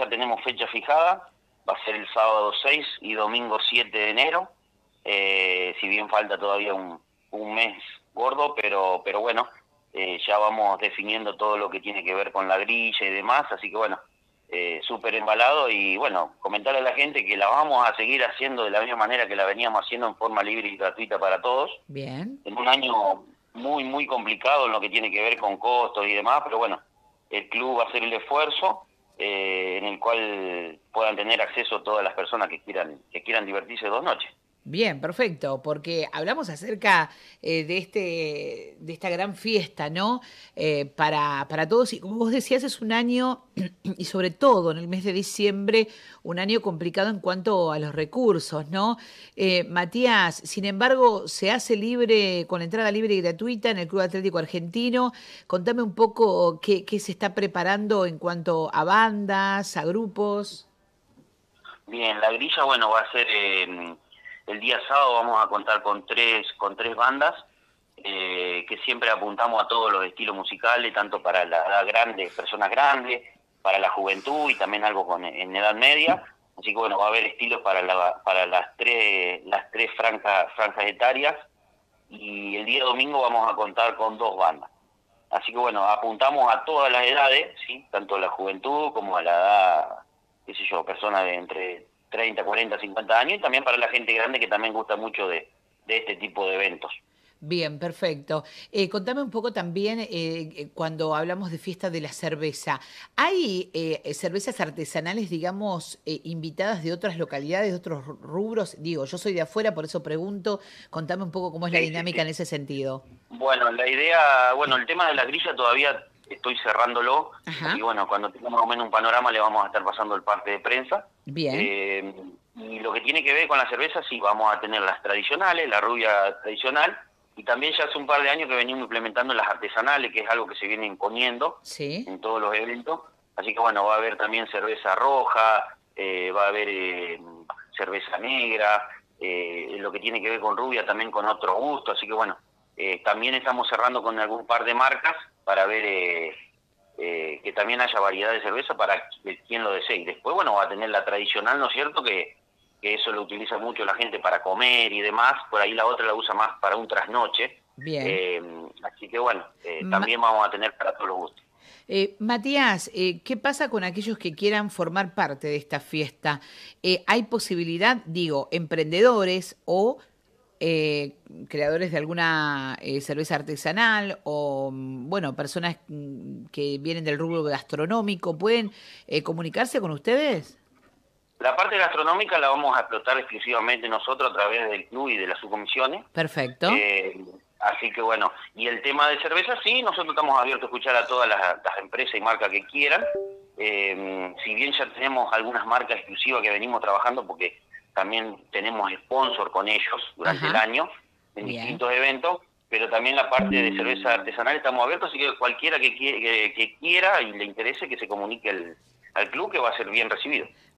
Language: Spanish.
ya tenemos fecha fijada, va a ser el sábado 6 y domingo 7 de enero, si bien falta todavía un mes gordo, pero bueno, ya vamos definiendo todo lo que tiene que ver con la grilla y demás, así que bueno, súper embalado y bueno, comentarle a la gente que la vamos a seguir haciendo de la misma manera que la veníamos haciendo en forma libre y gratuita para todos, Bien. en un año muy complicado en lo que tiene que ver con costos y demás, pero bueno, el club va a hacer el esfuerzo en el cual puedan tener acceso todas las personas que quieran divertirse 2 noches. Bien, perfecto, porque hablamos acerca de esta gran fiesta, ¿no? Para todos, y como vos decías, es un año, y sobre todo en el mes de diciembre, un año complicado en cuanto a los recursos, ¿no? Matías, sin embargo, se hace libre, con entrada libre y gratuita en el Club Atlético Argentino. Contame un poco qué se está preparando en cuanto a bandas, a grupos. Bien, la grilla, bueno, va a ser el día sábado, vamos a contar con tres bandas, que siempre apuntamos a todos los estilos musicales, tanto para la edad grande, personas grandes, para la juventud y también algo en edad media. Así que bueno, va a haber estilos para las tres franjas etarias, y el día domingo vamos a contar con 2 bandas. Así que bueno, apuntamos a todas las edades, ¿sí? Tanto a la juventud como a la edad, qué sé yo, personas de entre 30, 40, 50 años, y también para la gente grande que también gusta mucho de este tipo de eventos. Bien, perfecto. Contame un poco también, cuando hablamos de fiesta de la cerveza, ¿hay cervezas artesanales, digamos, invitadas de otras localidades, de otros rubros? Digo, yo soy de afuera, por eso pregunto, contame un poco cómo es la Sí, sí, dinámica sí. en ese sentido. Bueno, la idea, bueno, el tema de la grilla todavía estoy cerrándolo, así que Ajá, bueno, cuando tengamos más o menos un panorama le vamos a estar pasando el parte de prensa. bien, Eh, y lo que tiene que ver con la cerveza, sí, vamos a tener las tradicionales, la rubia tradicional, y también ya hace un par de años que venimos implementando las artesanales, que es algo que se viene imponiendo sí. en todos los eventos. Así que bueno, va a haber también cerveza roja, va a haber cerveza negra, lo que tiene que ver con rubia también con otro gusto, así que bueno, también estamos cerrando con algún par de marcas para ver que también haya variedad de cerveza para quien lo desee. Y después, bueno, va a tener la tradicional, ¿no es cierto?, que eso lo utiliza mucho la gente para comer y demás, por ahí la otra la usa más para un trasnoche. Bien. Así que bueno, Ma- también vamos a tener para todos los gustos. Matías, ¿qué pasa con aquellos que quieran formar parte de esta fiesta? ¿Hay posibilidad, digo, emprendedores o creadores de alguna cerveza artesanal o, bueno, personas que vienen del rubro gastronómico, pueden comunicarse con ustedes? La parte gastronómica la vamos a explotar exclusivamente nosotros a través del club y de las subcomisiones. Perfecto. Eh, Así que bueno, y el tema de cerveza, sí, nosotros estamos abiertos a escuchar a todas las empresas y marcas que quieran. Si bien ya tenemos algunas marcas exclusivas que venimos trabajando, porque también tenemos sponsor con ellos durante el Ajá, año en bien. distintos eventos, pero también la parte de cerveza artesanal estamos abiertos, así que cualquiera que quiera y le interese que se comunique al club, que va a ser bien recibido.